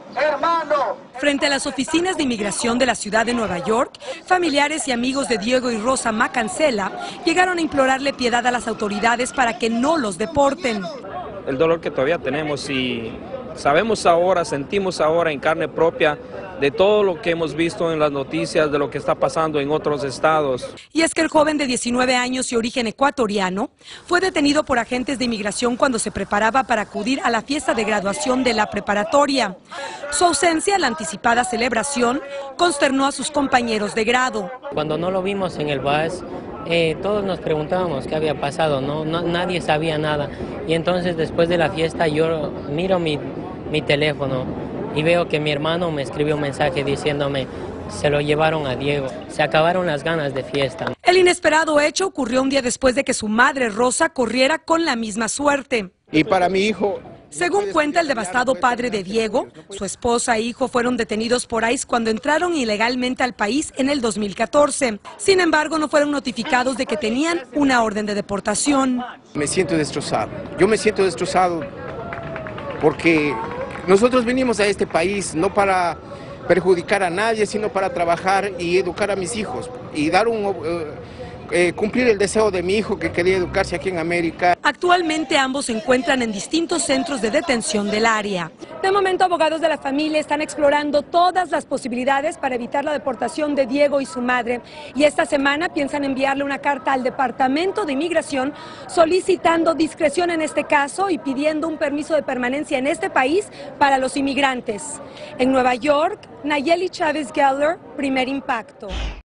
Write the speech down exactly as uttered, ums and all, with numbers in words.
hermano. Frente a las oficinas de inmigración de la ciudad de Nueva York, familiares y amigos de Diego y Rosa Macancela llegaron a implorarle piedad a las autoridades para que no los deporten. El dolor que todavía tenemos y sabemos ahora, sentimos ahora en carne propia de todo lo que hemos visto en las noticias, de lo que está pasando en otros estados. Y es que el joven de diecinueve años y origen ecuatoriano fue detenido por agentes de inmigración cuando se preparaba para acudir a la fiesta de graduación de la preparatoria. Su ausencia en la anticipada celebración consternó a sus compañeros de grado. Cuando no lo vimos en el bus, eh, todos nos preguntábamos qué había pasado, ¿no? No, nadie sabía nada. Y entonces después de la fiesta yo miro mi, mi teléfono y veo que mi hermano me escribió un mensaje diciéndome: se lo llevaron a Diego, se acabaron las ganas de fiesta. El inesperado hecho ocurrió un día después de que su madre Rosa corriera con la misma suerte. Y para mi hijo... Según cuenta el devastado padre de Diego, su esposa e hijo fueron detenidos por ICE cuando entraron ilegalmente al país en el dos mil catorce. Sin embargo, no fueron notificados de que tenían una orden de deportación. Me siento destrozado, yo me siento destrozado porque nosotros vinimos a este país no para perjudicar a nadie, sino para trabajar y educar a mis hijos y dar un... Uh, Eh, cumplir el deseo de mi hijo que quería educarse aquí en América. Actualmente ambos se encuentran en distintos centros de detención del área. De momento, abogados de la familia están explorando todas las posibilidades para evitar la deportación de Diego y su madre. Y esta semana piensan enviarle una carta al Departamento de Inmigración solicitando discreción en este caso y pidiendo un permiso de permanencia en este país para los inmigrantes. En Nueva York, Nayeli Chávez Geller, Primer Impacto.